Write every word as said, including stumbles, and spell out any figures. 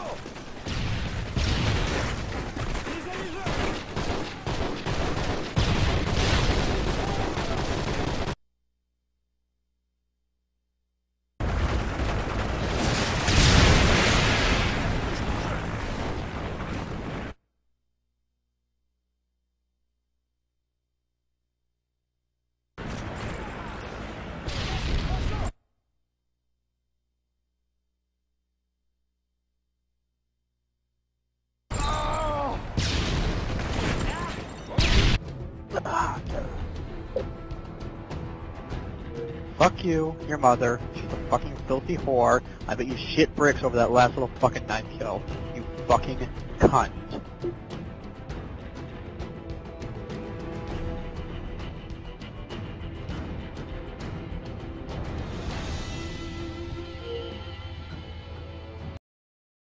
Fuck you, your mother. She's a fucking filthy whore. I bet you shit bricks over that last little fucking knife kill. You fucking cunt.